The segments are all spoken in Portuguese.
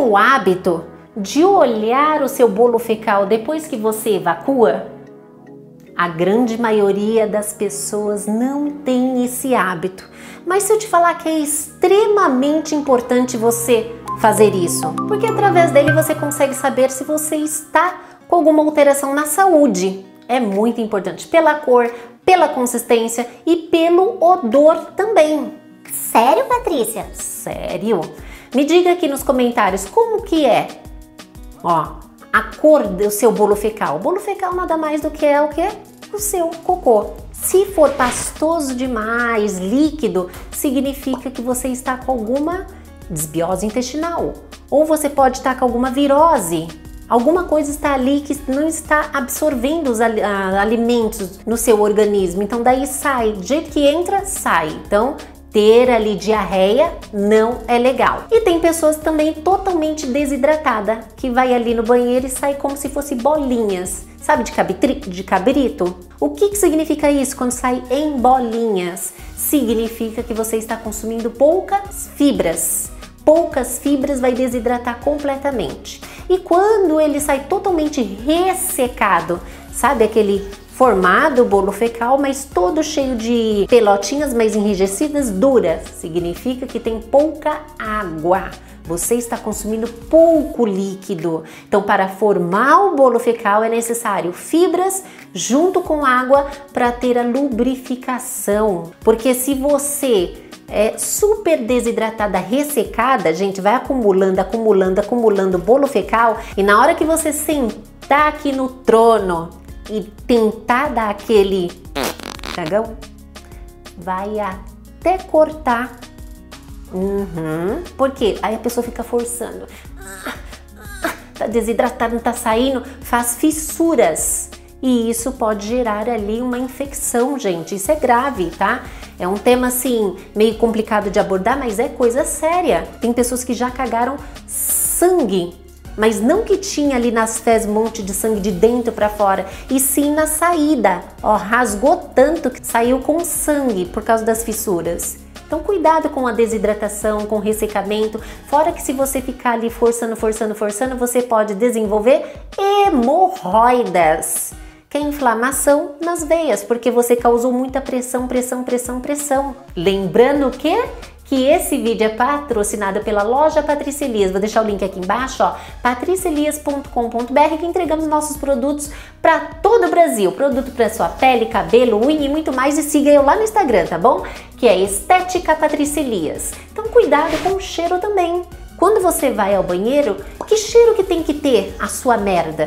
o hábito de olhar o seu bolo fecal depois que você evacua? A grande maioria das pessoas não tem esse hábito. Mas se eu te falar que é extremamente importante você fazer isso, porque através dele você consegue saber se você está com alguma alteração na saúde. É muito importante pela cor, pela consistência e pelo odor também. Sério, Patrícia? Sério? Me diga aqui nos comentários como que é, ó, a cor do seu bolo fecal. O bolo fecal nada mais do que o quê? O seu cocô. Se for pastoso demais, líquido, significa que você está com alguma desbiose intestinal. Ou você pode estar com alguma virose. Alguma coisa está ali que não está absorvendo os alimentos no seu organismo. Então daí sai, do jeito que entra, sai. Então ter ali diarreia não é legal. E tem pessoas também totalmente desidratada, que vai ali no banheiro e sai como se fosse bolinhas. Sabe de cabrito? O que significa isso quando sai em bolinhas? Significa que você está consumindo poucas fibras. Poucas fibras vai desidratar completamente. E quando ele sai totalmente ressecado, sabe aquele formado bolo fecal, mas todo cheio de pelotinhas mais enrijecidas, duras, significa que tem pouca água. Você está consumindo pouco líquido. Então, para formar o bolo fecal é necessário fibras junto com água para ter a lubrificação. Porque se você é super desidratada, ressecada, gente, vai acumulando bolo fecal, e na hora que você sentar aqui no trono e tentar dar aquele dragão, vai até cortar. Porque aí a pessoa fica forçando, tá desidratado, não tá saindo, faz fissuras. E isso pode gerar ali uma infecção, gente. Isso é grave, tá? É um tema assim, meio complicado de abordar, mas é coisa séria. Tem pessoas que já cagaram sangue, mas não que tinha ali nas fezes um monte de sangue de dentro para fora, e sim na saída. Ó, rasgou tanto que saiu com sangue por causa das fissuras. Então cuidado com a desidratação, com o ressecamento, fora que se você ficar ali forçando, você pode desenvolver hemorroidas, que é inflamação nas veias, porque você causou muita pressão. Lembrando que esse vídeo é patrocinado pela loja Patrícia Elias. Vou deixar o link aqui embaixo, ó, patriciaelias.com.br, que entregamos nossos produtos para todo o Brasil. Produto para sua pele, cabelo, unha e muito mais. E siga eu lá no Instagram, tá bom? Que é Estética Patrícia Elias. Então cuidado com o cheiro também. Quando você vai ao banheiro, que cheiro que tem que ter a sua merda?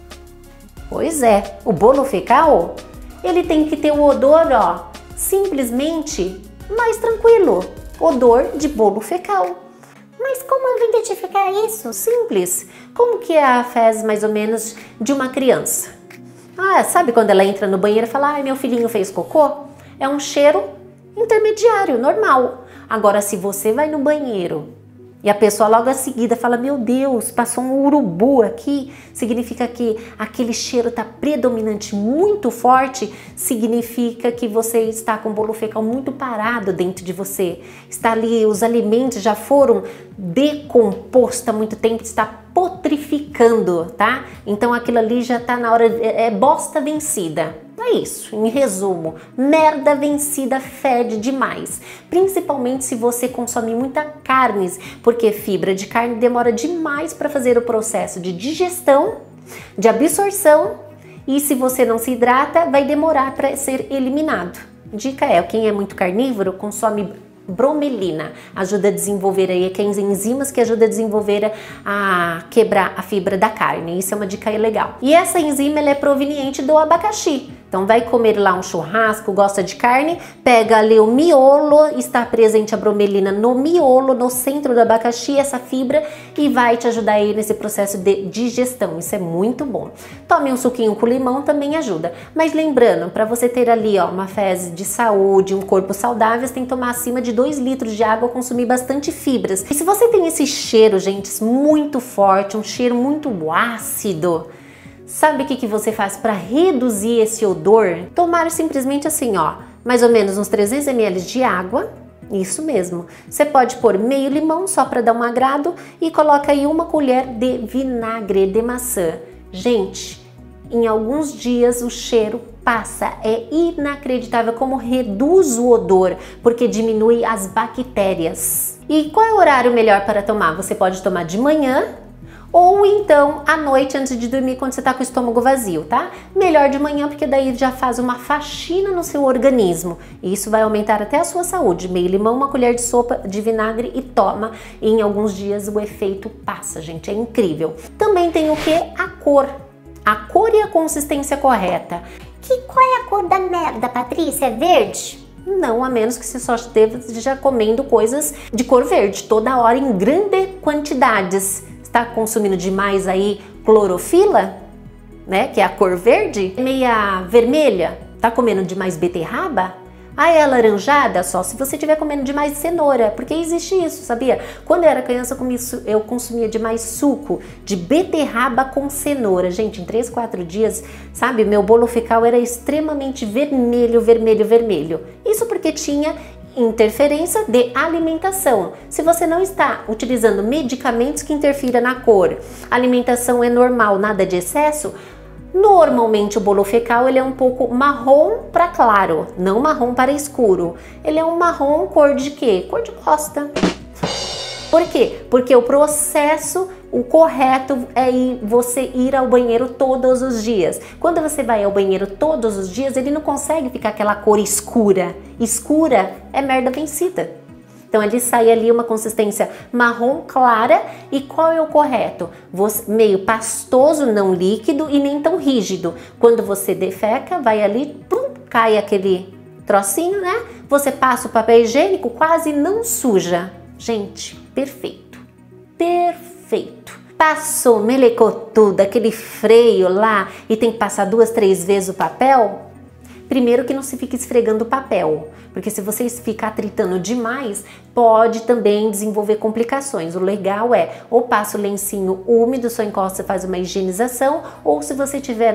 Pois é, o bolo fecal, ele tem que ter um odor, ó, simplesmente mais tranquilo. Odor de bolo fecal. Mas como eu vou identificar isso? Simples. Como que é a fezes mais ou menos de uma criança? Sabe quando ela entra no banheiro e fala, ai, meu filhinho fez cocô? É um cheiro intermediário, normal. Agora, se você vai no banheiro e a pessoa logo a seguida fala, meu Deus, passou um urubu aqui, significa que aquele cheiro está predominante, muito forte, significa que você está com o bolo fecal muito parado dentro de você. Está ali, os alimentos já foram decompostos há muito tempo, está putrificando, tá? Então aquilo ali já está na hora, é bosta vencida. É isso, em resumo, merda vencida fede demais, principalmente se você consome muita carnes, porque fibra de carne demora demais para fazer o processo de digestão, de absorção, e se você não se hidrata, vai demorar para ser eliminado. Dica é, quem é muito carnívoro consome bromelina, ajuda a desenvolver aí aquelas enzimas que ajuda a desenvolver a quebrar a fibra da carne. Isso é uma dica legal. E essa enzima ela é proveniente do abacaxi. Então vai comer lá um churrasco, gosta de carne, pega ali o miolo, está presente a bromelina no miolo, no centro do abacaxi, essa fibra, e vai te ajudar aí nesse processo de digestão. Isso é muito bom. Tome um suquinho com limão, também ajuda. Mas lembrando, para você ter ali ó, uma fezes de saúde, um corpo saudável, você tem que tomar acima de 2 litros de água, consumir bastante fibras. E se você tem esse cheiro, gente, muito forte, um cheiro muito ácido, sabe o que você faz para reduzir esse odor? Tomar simplesmente assim, ó, mais ou menos uns 300 ml de água, Isso mesmo. Você pode pôr meio limão só para dar um agrado e coloca aí 1 colher de vinagre de maçã. Gente, em alguns dias o cheiro passa. É inacreditável como reduz o odor, porque diminui as bactérias. E qual é o horário melhor para tomar? Você pode tomar de manhã ou então à noite antes de dormir, quando você tá com o estômago vazio, tá? Melhor de manhã, porque daí já faz uma faxina no seu organismo e isso vai aumentar até a sua saúde. Meio limão, 1 colher de sopa de vinagre e toma. E em alguns dias o efeito passa, gente, é incrível. Também tem o que? A cor e a consistência correta. Qual é a cor da merda, Patrícia? É verde? Não, a menos que você só esteja comendo coisas de cor verde toda hora em grandes quantidades. Está consumindo demais aí clorofila, né, que é a cor verde, meia vermelha, tá comendo demais beterraba? Ah, é alaranjada? Só se você estiver comendo demais cenoura, porque existe isso, sabia? Quando eu era criança eu consumia demais suco de beterraba com cenoura. Gente, em 3, 4 dias, sabe, meu bolo fecal era extremamente vermelho, vermelho, vermelho. Isso porque tinha interferência de alimentação. Se você não está utilizando medicamentos que interfiram na cor, a alimentação é normal, nada de excesso, normalmente o bolo fecal ele é um pouco marrom para claro, não marrom para escuro. Ele é um marrom cor de quê? Cor de bosta. Por quê? Porque o processo, o correto é você ir ao banheiro todos os dias. Quando você vai ao banheiro todos os dias, ele não consegue ficar aquela cor escura. Escura é merda vencida. Então ele sai ali uma consistência marrom clara. E qual é o correto? Meio pastoso, não líquido e nem tão rígido. Quando você defeca, vai ali, pum, cai aquele trocinho, né? Você passa o papel higiênico, quase não suja. Gente, perfeito, perfeito. Passou, melecou tudo, aquele freio lá e tem que passar 2, 3 vezes o papel? Primeiro que não se fique esfregando o papel, porque se você ficar tritando demais, pode também desenvolver complicações. O legal é, ou passa o lencinho úmido, só encosta, faz uma higienização, ou se você tiver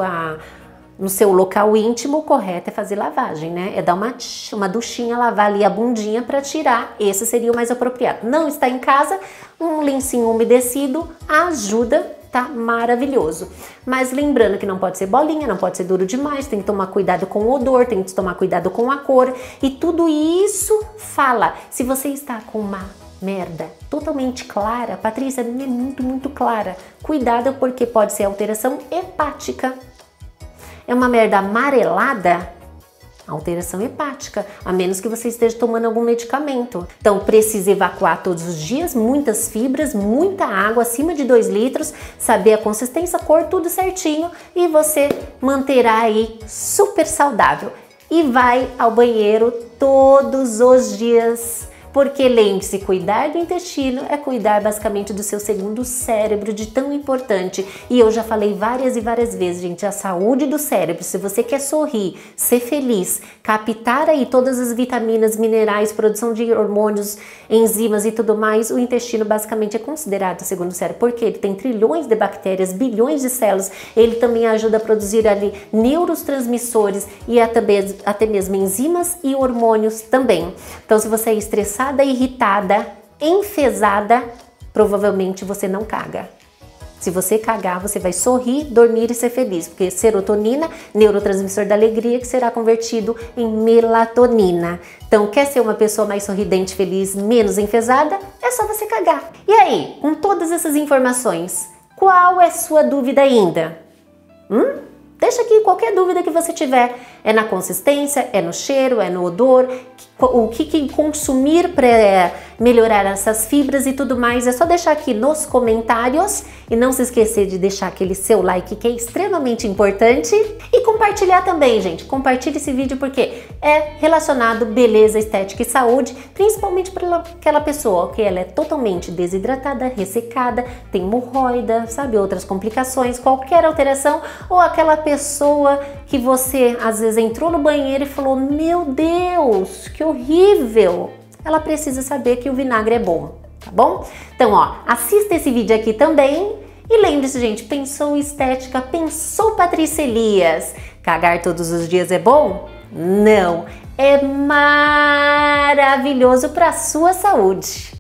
no seu local íntimo, o correto é fazer lavagem, né? É dar uma duchinha, lavar ali a bundinha para tirar. Esse seria o mais apropriado. Não está em casa, um lencinho umedecido ajuda, tá maravilhoso. Mas lembrando que não pode ser bolinha, não pode ser duro demais, tem que tomar cuidado com o odor, tem que tomar cuidado com a cor. E tudo isso fala, se você está com uma merda totalmente clara, Patrícia, é muito, muito clara. Cuidado porque pode ser alteração hepática. É uma merda amarelada, alteração hepática, a menos que você esteja tomando algum medicamento. Então precisa evacuar todos os dias, muitas fibras, muita água, acima de 2 litros, saber a consistência, a cor, tudo certinho e você manterá aí super saudável. E vai ao banheiro todos os dias. Porque lembre-se, cuidar do intestino é cuidar basicamente do seu segundo cérebro, de tão importante. E eu já falei várias e várias vezes, gente, a saúde do cérebro, se você quer sorrir, ser feliz, captar aí todas as vitaminas, minerais, produção de hormônios, enzimas e tudo mais, o intestino basicamente é considerado o segundo cérebro, porque ele tem trilhões de bactérias, bilhões de células, ele também ajuda a produzir ali neurotransmissores e até mesmo enzimas e hormônios também. Então, se você é estressado, irritada, enfesada, provavelmente você não caga. Se você cagar, você vai sorrir, dormir e ser feliz, porque serotonina, neurotransmissor da alegria, que será convertido em melatonina. Então, quer ser uma pessoa mais sorridente, feliz, menos enfesada? É só você cagar. E aí, com todas essas informações, qual é sua dúvida ainda? Deixa aqui qualquer dúvida que você tiver. É na consistência, é no cheiro, é no odor, o que consumir para melhorar essas fibras e tudo mais. É só deixar aqui nos comentários e não se esquecer de deixar aquele seu like que é extremamente importante e compartilhar também, gente. Compartilhe esse vídeo porque é relacionado beleza, estética e saúde, principalmente para aquela pessoa que ela é totalmente desidratada, ressecada, tem hemorroida, sabe, outras complicações, qualquer alteração, ou aquela pessoa que você às vezes entrou no banheiro e falou: meu Deus, que horrível! Ela precisa saber que o vinagre é bom, tá bom? Então, ó, assista esse vídeo aqui também e lembre-se, gente, pensou estética, pensou Patrícia Elias. Cagar todos os dias é bom? Não, é maravilhoso para a sua saúde.